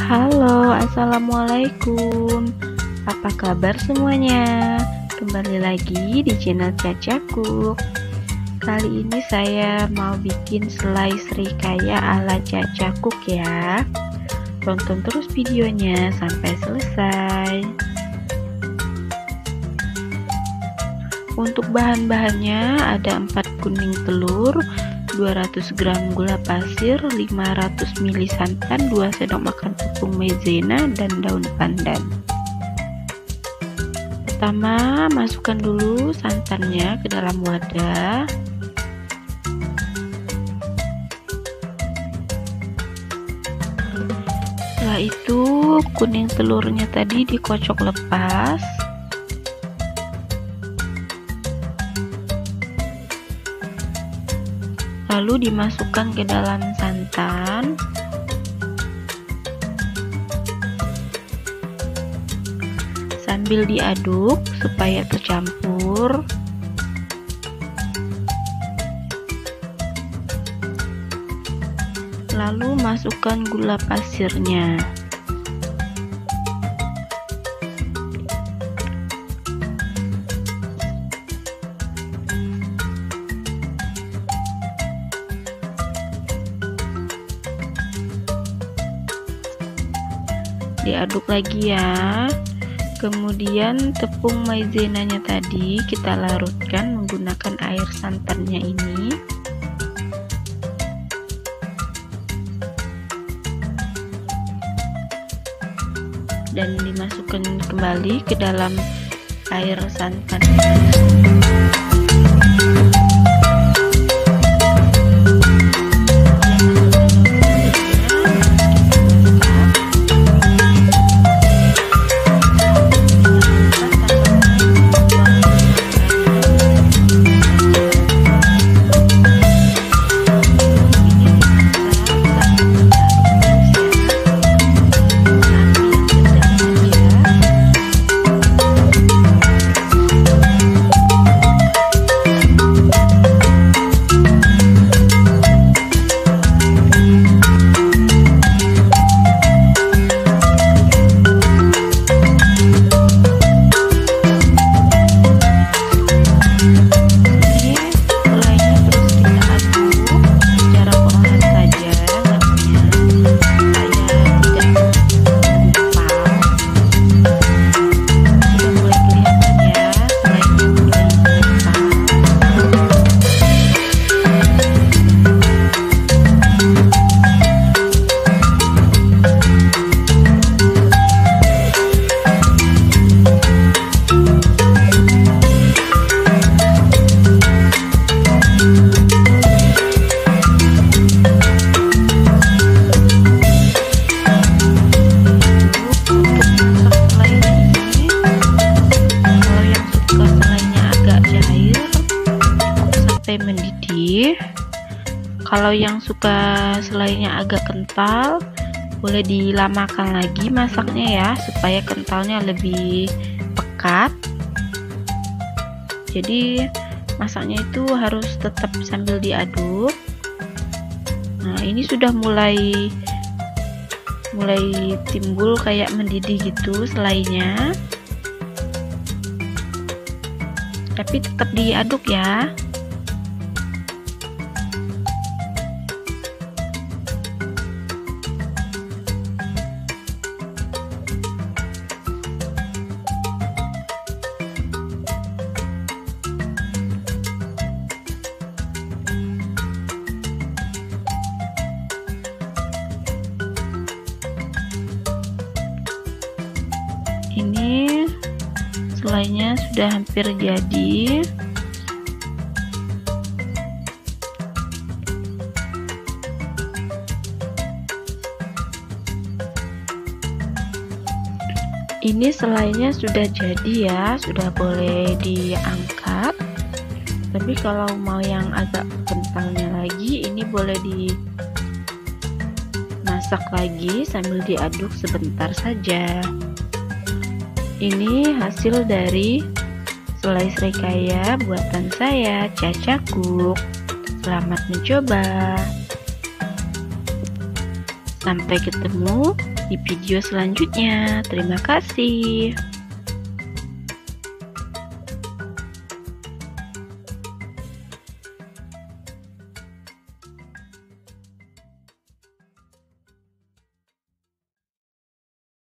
Halo, assalamualaikum. Apa kabar semuanya? Kembali lagi di channel Caca Cook. Kali ini saya mau bikin selai srikaya ala Caca Cook ya. Tonton terus videonya sampai selesai. Untuk bahan-bahannya ada 4 kuning telur, 200 gram gula pasir, 500 ml santan, 2 sendok makan tepung maizena, dan daun pandan. Pertama, masukkan dulu santannya ke dalam wadah. Setelah itu, kuning telurnya tadi dikocok lepas. Lalu dimasukkan ke dalam santan. Sambil diaduk supaya tercampur. Lalu masukkan gula pasirnya. Diaduk lagi ya. Kemudian tepung maizenanya tadi kita larutkan menggunakan air santannya ini. Dan dimasukkan kembali ke dalam air santan. Mendidih. Kalau yang suka selainya agak kental, boleh dilamakan lagi masaknya ya, supaya kentalnya lebih pekat. Jadi masaknya itu harus tetap sambil diaduk. Nah, ini sudah mulai timbul kayak mendidih gitu selainya, tapi tetap diaduk ya. Ini selainya sudah hampir jadi. Ini selainya sudah jadi ya, sudah boleh diangkat. Tapi kalau mau yang agak kentalnya lagi, ini boleh dimasak lagi sambil diaduk sebentar saja. Ini hasil dari selai srikaya buatan saya, Caca Cook. Selamat mencoba. Sampai ketemu di video selanjutnya. Terima kasih.